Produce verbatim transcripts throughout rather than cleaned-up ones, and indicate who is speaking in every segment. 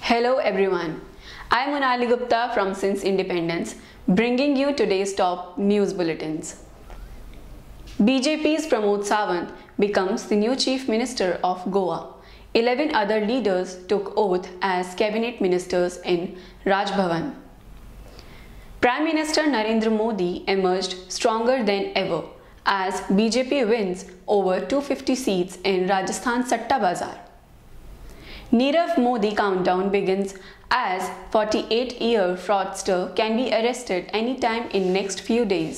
Speaker 1: Hello everyone, I am Monali Gupta from Since Independence, bringing you today's top news bulletins. B J P's Pramod Sawant becomes the new Chief Minister of Goa. eleven other leaders took oath as cabinet ministers in Raj Bhavan. Prime Minister Narendra Modi emerged stronger than ever as B J P wins over two hundred fifty seats in Rajasthan Satta Bazaar. Nirav Modi countdown begins as forty-eight-year fraudster can be arrested anytime in next few days.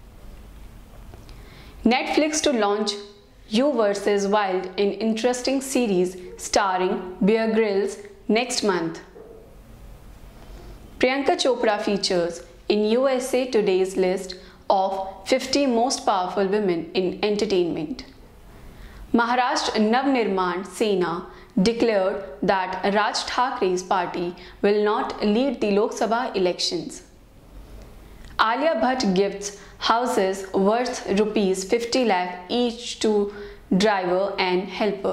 Speaker 1: Netflix to launch You versus. Wild in interesting series starring Bear Grylls next month. Priyanka Chopra features in U S A Today's list of fifty most powerful women in entertainment. Maharashtra Navnirman Sena declared that Raj Thakre's party will not lead the Lok Sabha elections. Alia Bhatt gifts houses worth rupees fifty lakh each to driver and helper.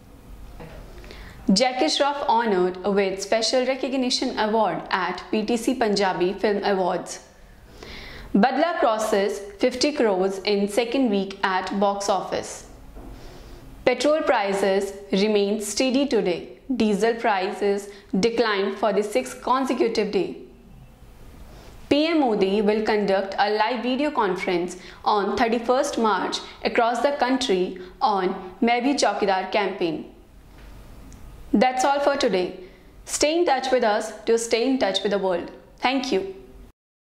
Speaker 1: Jackie Shroff honored with Special Recognition Award at P T C Punjabi Film Awards. Badla crosses fifty crores in second week at box office. Petrol prices remain steady today. Diesel prices declined for the sixth consecutive day. P M Modi will conduct a live video conference on thirty-first March across the country on Main Bhi Chaukidar campaign. That's all for today. Stay in touch with us to stay in touch with the world. Thank you.